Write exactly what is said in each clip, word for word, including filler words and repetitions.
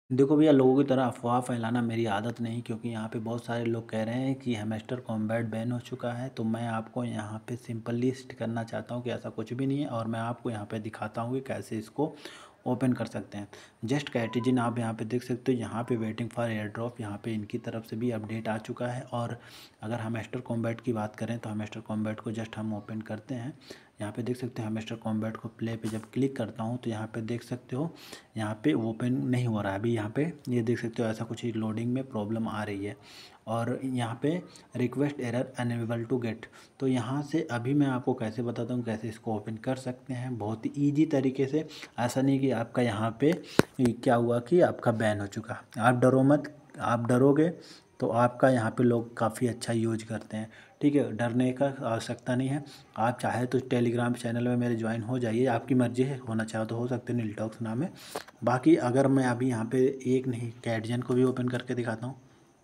देखो भैया, लोगों की तरह अफ़वाह फैलाना मेरी आदत नहीं, क्योंकि यहाँ पे बहुत सारे लोग कह रहे हैं कि हैमस्टर कॉम्बैट बैन हो चुका है। तो मैं आपको यहाँ पे सिंपली लिस्ट करना चाहता हूँ कि ऐसा कुछ भी नहीं है, और मैं आपको यहाँ पे दिखाता हूँ कि कैसे इसको ओपन कर सकते हैं। जस्ट कैटेजिन आप यहाँ पे देख सकते हो, यहाँ पे वेटिंग फॉर एयर ड्रॉप, यहाँ पे इनकी तरफ से भी अपडेट आ चुका है। और अगर हैमस्टर कॉम्बैट की बात करें तो हैमस्टर कॉम्बैट को जस्ट हम ओपन करते हैं। यहाँ पे देख सकते हो हैमस्टर कॉम्बैट को प्ले पे जब क्लिक करता हूँ तो यहाँ पे देख सकते हो, यहाँ पे ओपन नहीं हो रहा है अभी। यहाँ पे ये देख सकते हो ऐसा कुछ लोडिंग में प्रॉब्लम आ रही है, और यहाँ पे request error unable to get. तो यहाँ से अभी मैं आपको कैसे बताता हूँ कैसे इसको ओपन कर सकते हैं, बहुत ही ईजी तरीके से। ऐसा नहीं कि आपका यहाँ पे क्या हुआ कि आपका बैन हो चुका। आप डरो मत, आप डरोगे तो आपका यहाँ पे लोग काफ़ी अच्छा यूज करते हैं। ठीक है, डरने का आवश्यकता नहीं है। आप चाहे तो टेलीग्राम चैनल में मेरे ज्वाइन हो जाइए, आपकी मर्ज़ी है, होना चाहो तो हो सकते हैं, नील टॉक्स नाम है। बाकी अगर मैं अभी यहाँ पे एक नहीं कैटजन को भी ओपन करके दिखाता हूँ।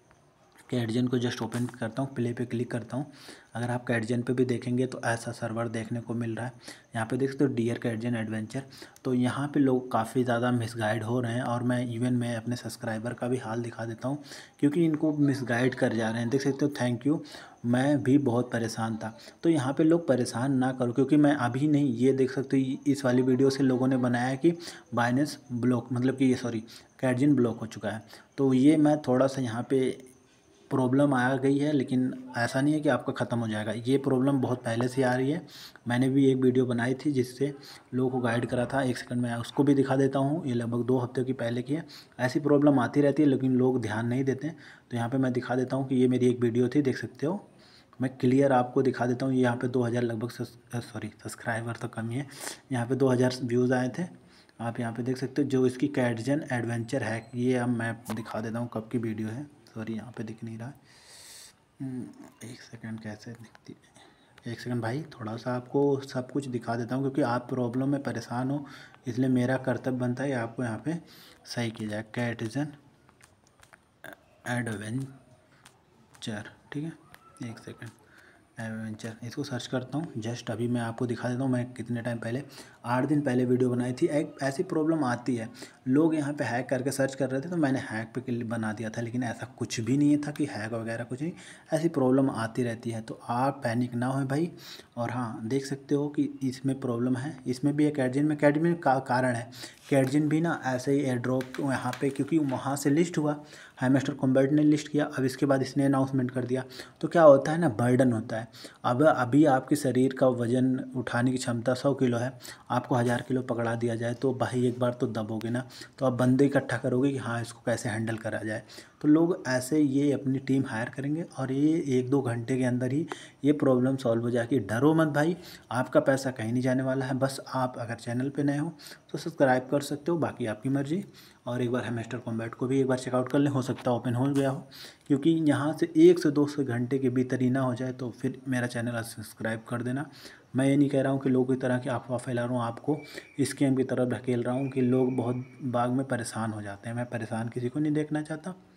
कैटजन को जस्ट ओपन करता हूँ, प्ले पे क्लिक करता हूँ। अगर आप कैटजन पे भी देखेंगे तो ऐसा सर्वर देखने को मिल रहा है। यहाँ पे देख सकते हो डियर कैटजन एडवेंचर। तो यहाँ पे लोग काफ़ी ज़्यादा मिसगाइड हो रहे हैं, और मैं इवन मैं अपने सब्सक्राइबर का भी हाल दिखा देता हूँ, क्योंकि इनको मिसगाइड कर जा रहे हैं। देख सकते हो, थैंक यू। मैं भी बहुत परेशान था। तो यहाँ पे लोग परेशान ना करो, क्योंकि मैं अभी नहीं, ये देख सकते हो इस वाली वीडियो से लोगों ने बनाया है कि बाइनेंस ब्लॉक, मतलब कि ये सॉरी कैटजन ब्लॉक हो चुका है। तो ये मैं थोड़ा सा यहाँ पे प्रॉब्लम आ गई है, लेकिन ऐसा नहीं है कि आपका ख़त्म हो जाएगा। ये प्रॉब्लम बहुत पहले से आ रही है। मैंने भी एक वीडियो बनाई थी जिससे लोगों को गाइड करा था। एक सेकंड में उसको भी दिखा देता हूँ, ये लगभग दो हफ्ते की पहले की है। ऐसी प्रॉब्लम आती रहती है, लेकिन लोग ध्यान नहीं देते। तो यहाँ पे मैं दिखा देता हूँ कि ये मेरी एक वीडियो थी, देख सकते हो। मैं क्लियर आपको दिखा देता हूँ। यहाँ पे दो हज़ार लगभग सॉरी सब्सक्राइबर तो कम ही है, यहाँ पे दो हज़ार व्यूज़ आए थे। आप यहाँ पे देख सकते हो जो इसकी कैटजन एडवेंचर है, ये अब मैं दिखा देता हूँ कब की वीडियो है। सॉरी यहाँ पे दिख नहीं रहा है। हम्म, एक सेकंड, कैसे दिखती है, एक सेकंड भाई, थोड़ा सा आपको सब कुछ दिखा देता हूँ, क्योंकि आप प्रॉब्लम में परेशान हो, इसलिए मेरा कर्तव्य बनता है आपको यहाँ पे सही किया जाए। कैटजन एडवेंचर, ठीक है, एक सेकंड, एडवेंचर इसको सर्च करता हूँ। जस्ट अभी मैं आपको दिखा देता हूँ, मैं कितने टाइम पहले, आठ दिन पहले वीडियो बनाई थी। एक ऐसी प्रॉब्लम आती है, लोग यहाँ पे हैक करके सर्च कर रहे थे, तो मैंने हैक पे क्लिक बना दिया था, लेकिन ऐसा कुछ भी नहीं था कि हैक वगैरह कुछ नहीं। ऐसी प्रॉब्लम आती रहती है, तो आप पैनिक ना हो भाई। और हाँ, देख सकते हो कि इसमें प्रॉब्लम है, इसमें भी है कैटजिन में। कैटजिन का कारण है, कैटजिन भी ना ऐसे ही एयर ड्रॉप यहाँ पे, क्योंकि वहाँ से लिस्ट हुआ, हैमस्टर कॉम्बैट ने लिस्ट किया, अब इसके बाद इसने अनाउंसमेंट कर दिया। तो क्या होता है ना, बर्डन होता है। अब अभी आपके शरीर का वज़न उठाने की क्षमता सौ किलो है, आपको हज़ार किलो पकड़ा दिया जाए तो भाई एक बार तो दबोगे ना। तो आप बंदे इकट्ठा करोगे कि हाँ इसको कैसे हैंडल करा जाए। तो लोग ऐसे ये अपनी टीम हायर करेंगे, और ये एक दो घंटे के अंदर ही ये प्रॉब्लम सॉल्व हो जाएगी। डरो मत भाई, आपका पैसा कहीं नहीं जाने वाला है। बस आप अगर चैनल पे नए हो तो सब्सक्राइब कर सकते हो, बाकी आपकी मर्ज़ी। और एक बार हैमस्टर कॉम्बैट को भी एक बार चेकआउट कर लें, हो सकता है ओपन हो गया हो, क्योंकि यहाँ से एक से दो सौ घंटे के भीतर ही ना हो जाए तो फिर मेरा चैनल सब्सक्राइब कर देना। मैं ये नहीं कह रहा हूँ कि लोगों की तरह की अफवाह फैला रहा हूँ, आपको स्कैम की तरफ धकेल रहा हूँ कि लोग बहुत बाग में परेशान हो जाते हैं। मैं परेशान किसी को नहीं देखना चाहता।